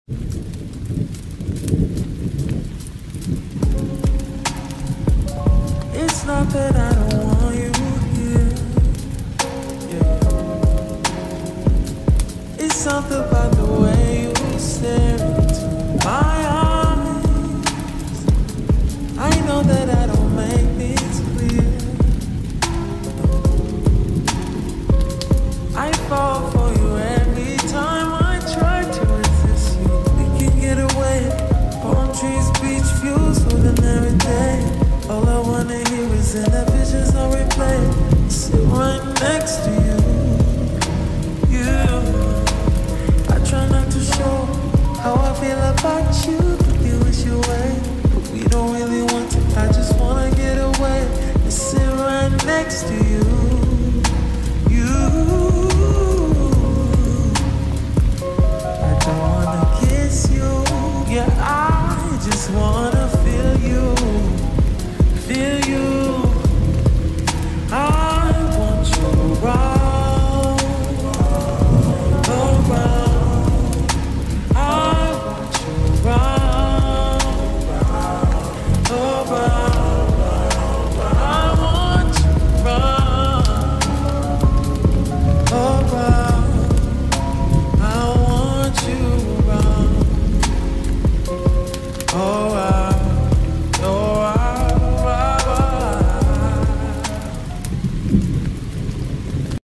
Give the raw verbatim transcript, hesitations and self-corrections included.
It's not that I don't want you here, yeah. It's something about the way you stare into my eyes. I know that I don't make things clear. I fall for you every time I try to resist you. We can get away, palm trees, beach views, ordinary day. All I wanna hear is in the visions I replay. Sit right next to you, you. I try not to show how I feel about you, but you wish you away. But we don't really want to, I just wanna get away and sit right next to you, you. I don't wanna kiss you, yeah, I just wanna feel you. Feel you, I want you around, around. I want you around, around.